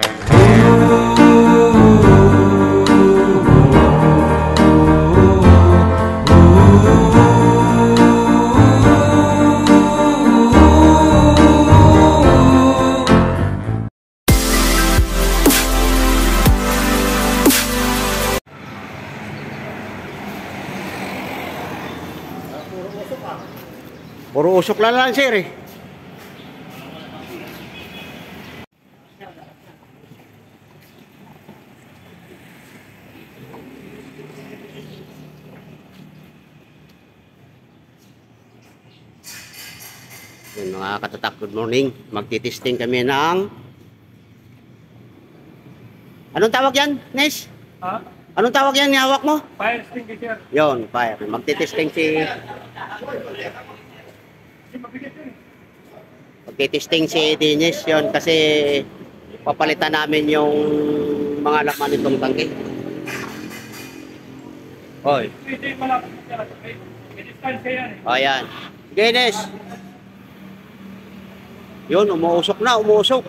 Puro usok lang sir eh. Yun mga katatak, good morning. Magtitesting kami ng... Anong tawag yan, Nes? Ha? Anong tawag yan, hawak mo? Fire extinguisher. Yun, fire. Magtitesting si Dennis yun kasi papalitan namin yung mga laman nitong tangke. Hoy. O yan. Dennis. Yun, umuusok na, umuusok.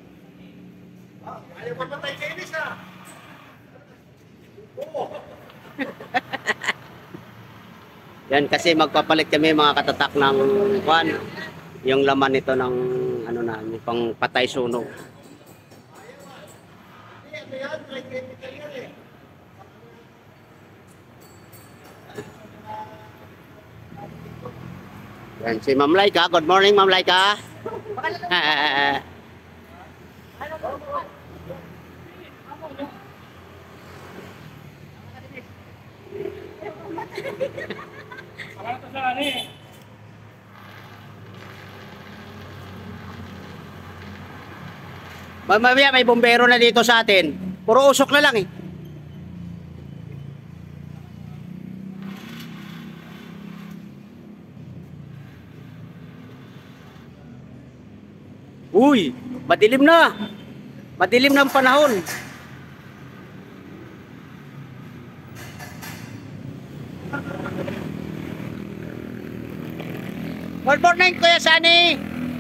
Ayaw ko patay Dennis ha. Yan kasi magpapalit kami mga katatak ng kwan. Yung laman nito ng ano na, yung pang patay sunog. Yan si Ma'am Laika. Good morning Ma'am Laika. Mamaya may bombero na dito sa atin. Puro usok na lang eh. Uy, madilim na. Madilim na ang panahon. Good morning, Kuya Sani.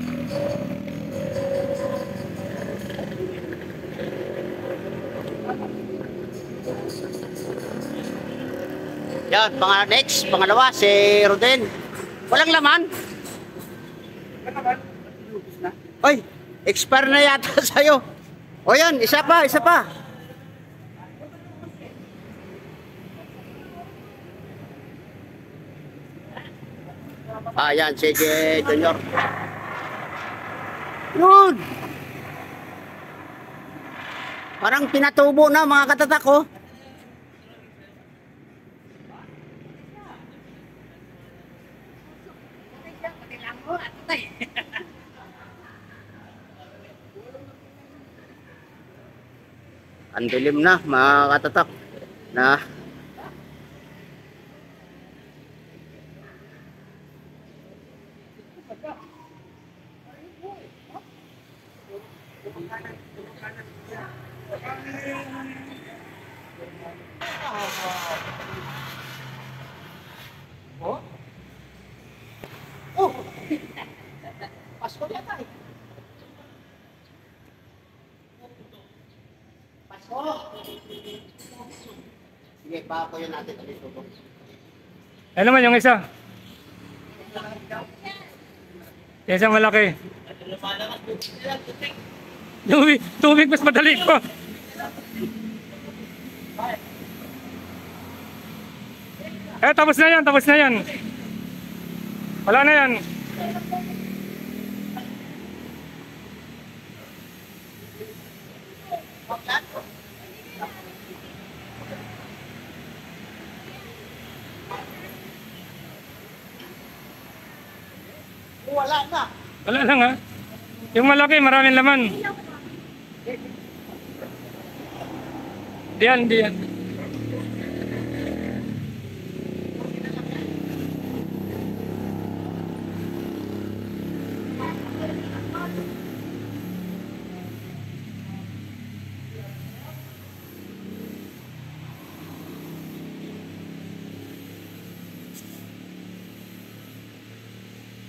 Yan, next, pangalawa, si Roden. Walang laman. Oy, expire na yata sa'yo. O yan, isa pa, isa pa. Ayan, sige, Junior. Yun. Parang pinatubo na mga katatak ko. Ang dilim na mga katatak na Pasko yata eh. Pasko. Sige, papakuyin natin dito. Ano naman yung isa? Yung isang malaki. Tubig mas madali ko. Tapos na yan, tapos na yan. Wala na yan. Wala na. Wala lang ha. Yung malaki, maraming laman. Diyan, diyan.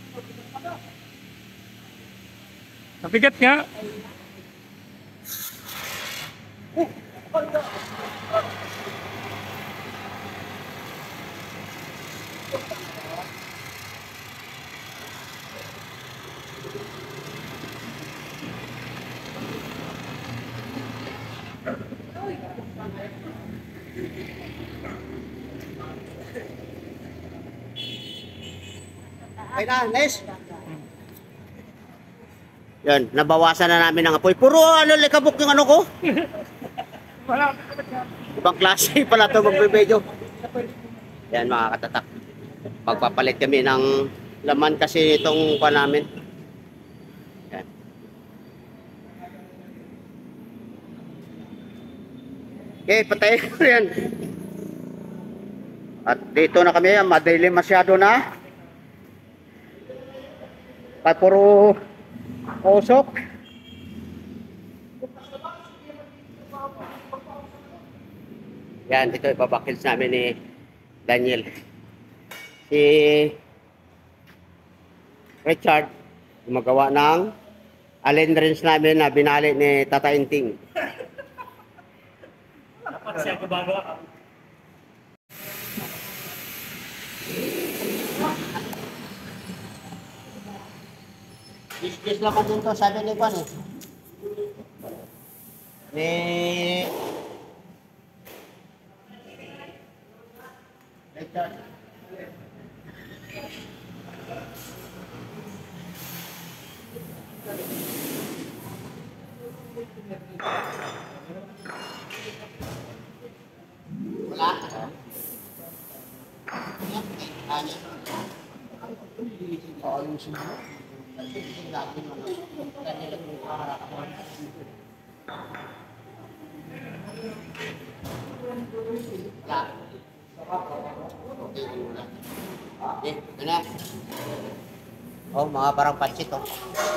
Nabigat nga. Okay na, nice. Yan, nabawasan na namin ang apoy. Puro ano, likabok yung ano ko. Wala. Ibang klase pala ito magbibideo. Yan mga katatak. Magpapalit kami ng laman kasi itong pa namin. Yan. Okay, patayin ko yan. At dito na kami, madilim masyado na. Puro usok. Yan, dito ibabakils namin ni Daniel. Si Richard, gumagawa ng alendrins namin na binali ni Tata Inting. Siya gumagawa. Dis naman din to, sabi ni Juan eh. Ni... Richard. Wala. Ayusin mo. Oh, mga parang pansit oh.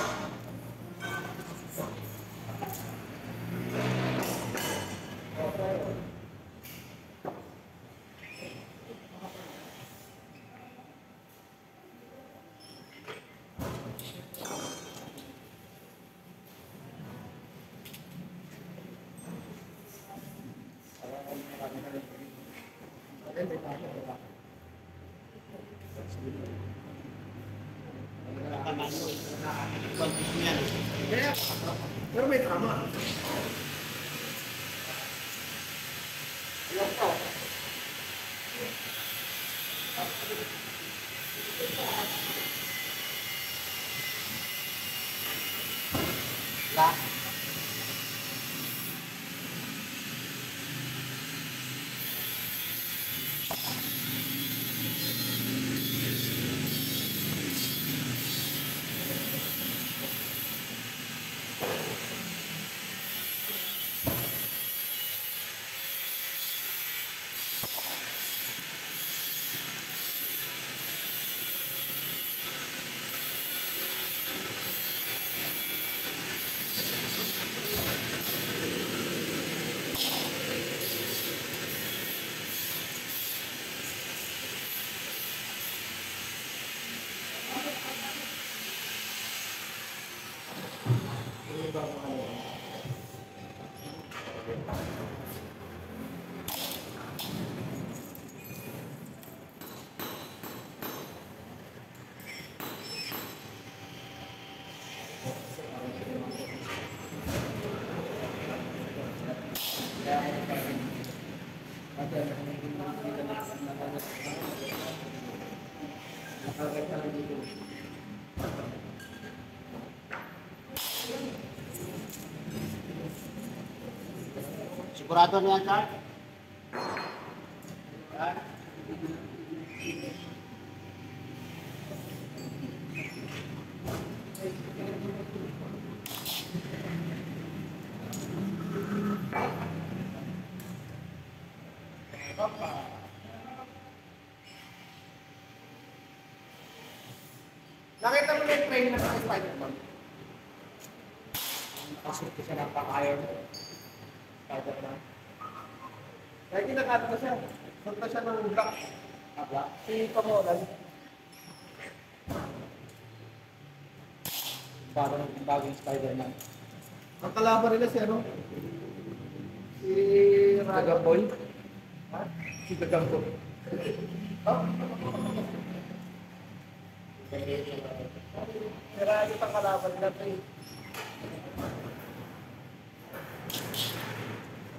Pero may tama. Sigurado na yan, Char? Nakita mo na yung train na sa Spider-Man? Kasi siya napaka-iron. Spider-Man. Kaya kinakata na siya. Sunta siya ng black. Black? Si Pamoran. Parang bagong Spider-Man. Ang kalaban nila si ano? Si Gagamboy? Ha? Si Gagamboy. Oh? Marami pang kalaban nila.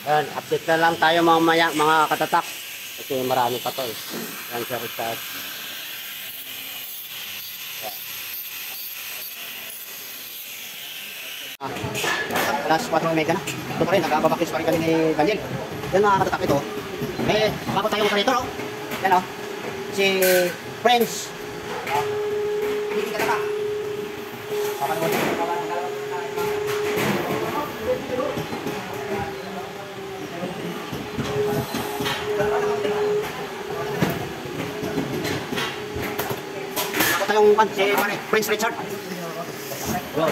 Yan, update na lang tayo mamaya mga katatak. Kasi marami pa to eh. Yan, sir, sir. Alas 4 Mega na. Ito pa rin, nagkababakis pa rin kami ni Daniel. Yan mga katatak ito. Eh, bago tayong operator, oh. Yan oh. Si Friends. Hindi ka na ba? Bago tayong si Prince Richard. Yo.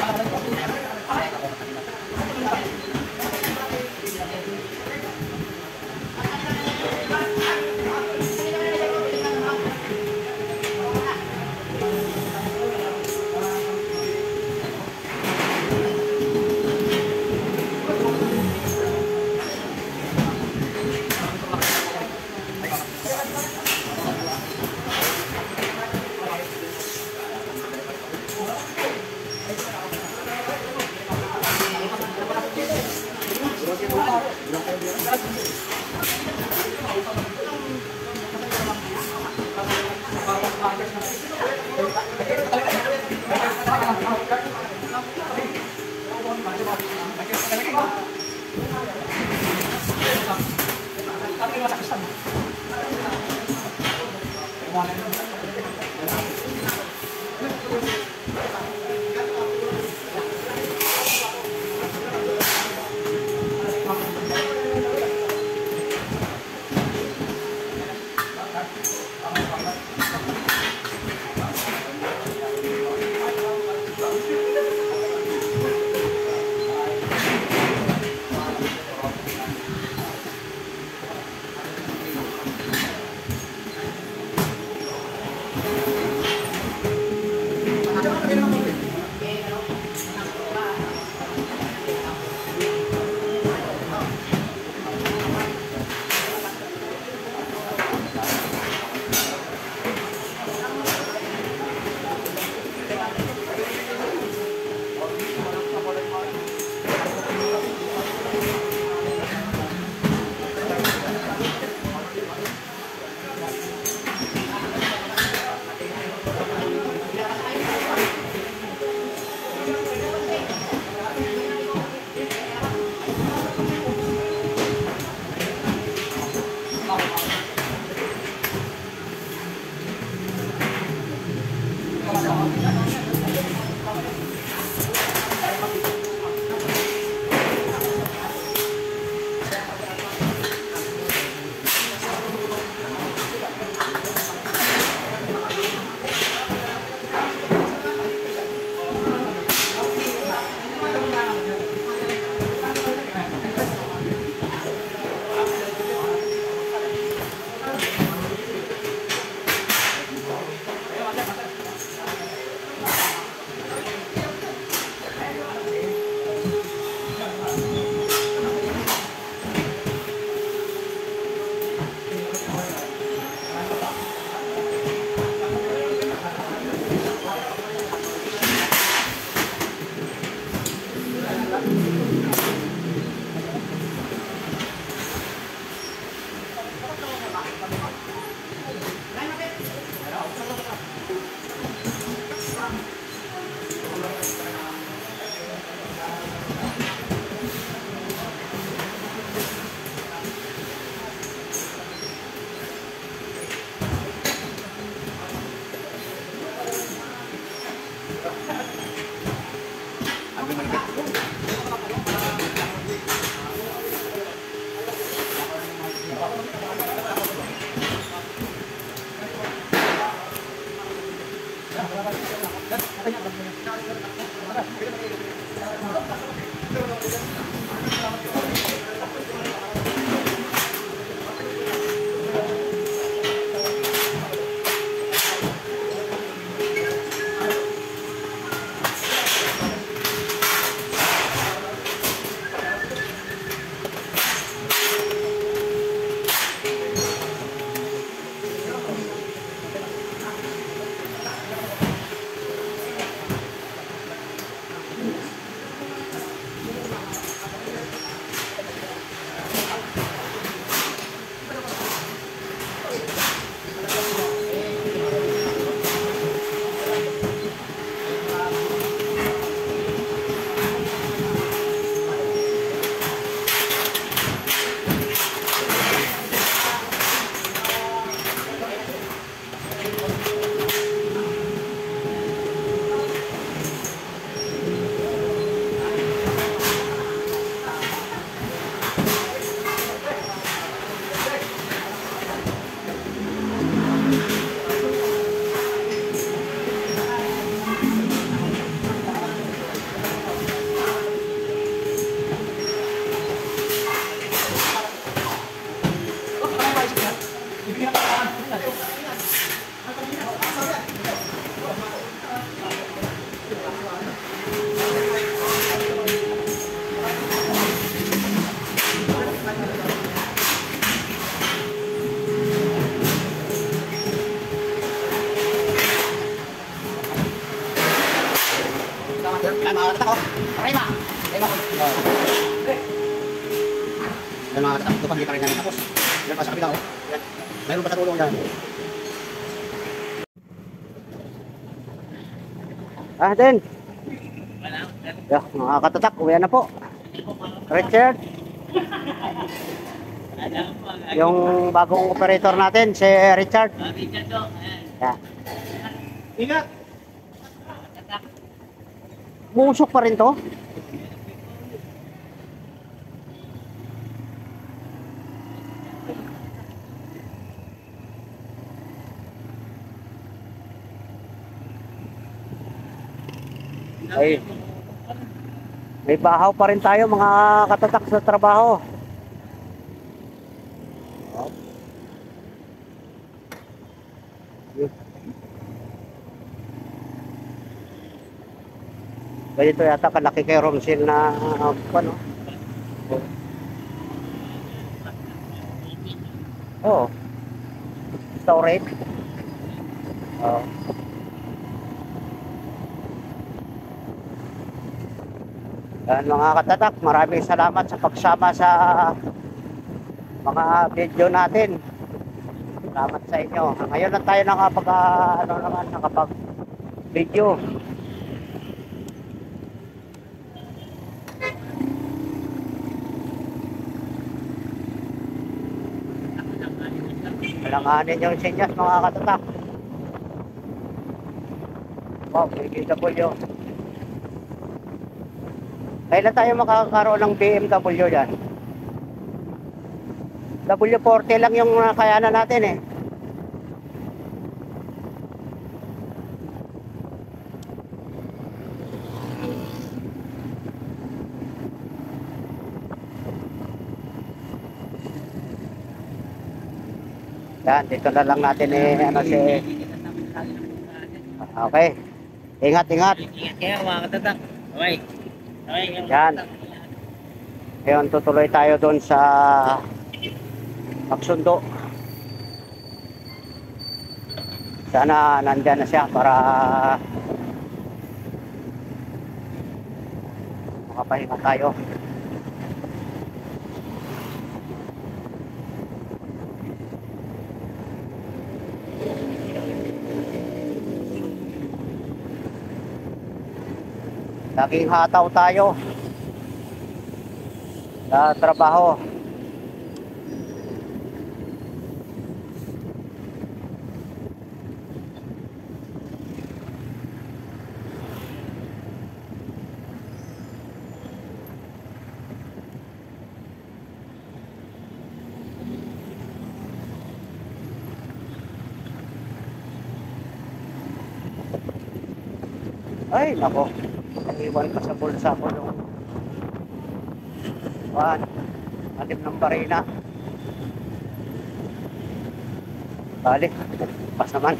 Yan mga katatak, oh. Rema! Rema! Yan mga katatak, ito pa, hindi pa rin namin tapos. Yan pa sa kabila, oh. Yan. Mayroon pa sa tulong yan. Din. Yeah, mga katatak, uwi na po. Richard. Yung bagong operator natin, si Richard. Yeah. Ingat! Musok pa rin to. Ay, may bahaw pa rin tayo mga katatak sa trabaho. Ganito yata kalaki kay Romsil na ano. Oh. Storage. Oh. Yan mga katatak, maraming salamat sa pagsama sa mga video natin. Salamat sa inyo. Ngayon na tayo nakapag video. Alanganin yung sinyas mga katatak. Wow, BMW. Kailan tayo makakaroon ng BMW dyan? W40 lang yung kayanan natin eh. Yan, dito na lang natin Okay. Ingat. Ingat kayo mga katatak. Okay. Okay. Yan. Ngayon, tutuloy tayo doon sa Pagsundo. Sana nandyan na siya para makapahinga tayo. Laging hataw tayo sa trabaho. Ay, nako. Naiwan pa sa bulsa ko nung alim ng barina. Balik, pas naman.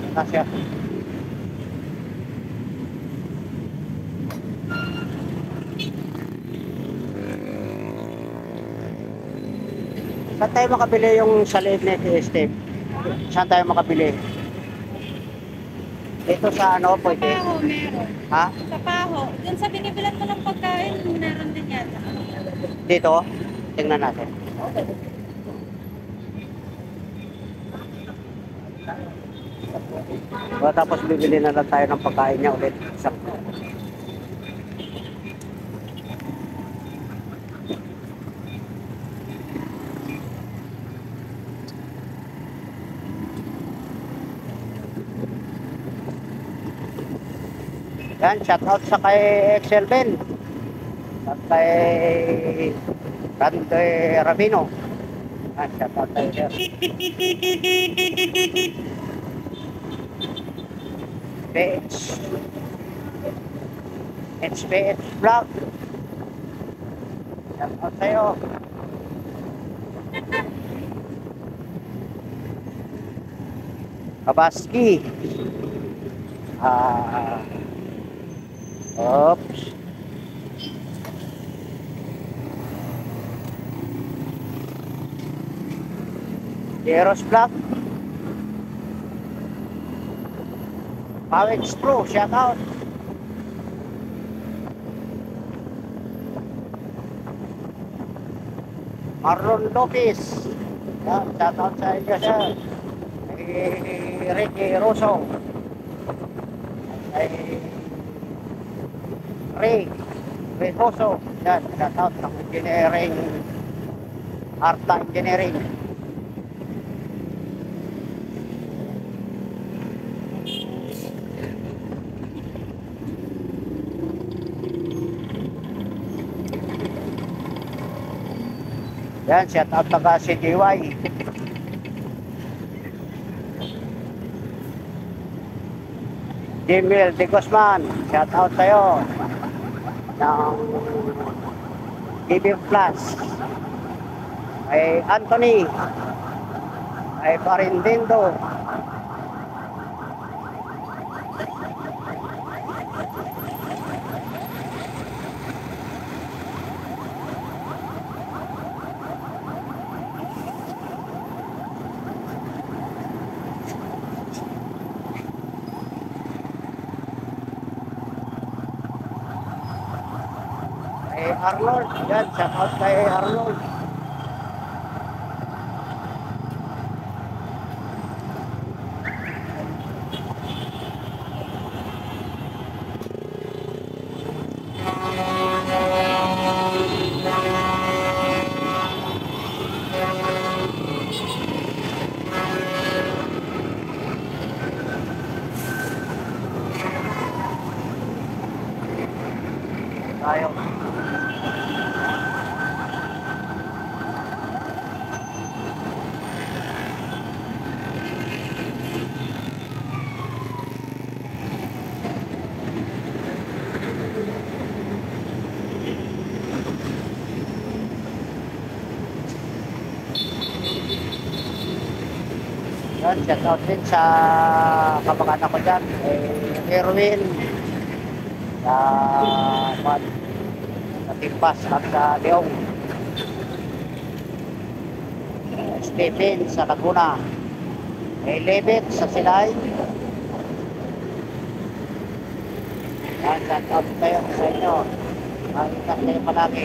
Kasya. Saan tayo makabili yung sa liit na Steve? Saan tayo makabili? Dito sa ano, Sa pwede? Paho, meron. Ha? Sa Paho. Dun sa binibilan mo ng pagkain, meron din yata. Dito? Tingnan natin. Tapos bibili na lang tayo ng pagkain niya ulit. Yan, shout out sa kay Excel Ben. At kay Rande Rabino. Yan, shout out tayo sir. PH HPH Vlog. Shout out sa'yo. Kabaski. Oops. Jeros Vlog. Pawix Pro, shout out. Marlon Lopez. Yan, shout out sa inyo sir. Ricky Rosso. Ray Reposo. Yan, shout out ng engineering. Arta Engineering. Yan, shout out taga CGY. Jimil de Guzman, shout out sa'yo. Ng Giving Plus. Ay Anthony. Ay Parindindo. Arnold, yan, shout out kay Arnold. Tayo. Yan, shout out din sa kamag-anak ko dyan, Erwin, sa Timpas at sa Leong, Stephen sa Laguna, Lebet sa Silay. Yan, shout out kayo sa inyo. Makikita kayo palagi.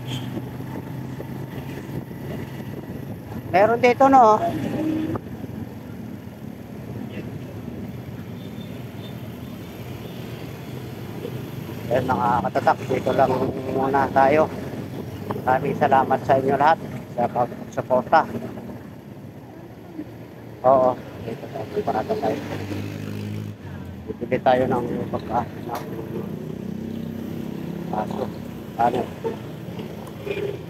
Meron dito, no? Yan mga katatak, dito lang muna tayo. Maraming salamat sa inyo lahat sa pag-suporta. Oo, dito tayo, parada tayo. Bibili tayo ng pagka ng paso. Ano?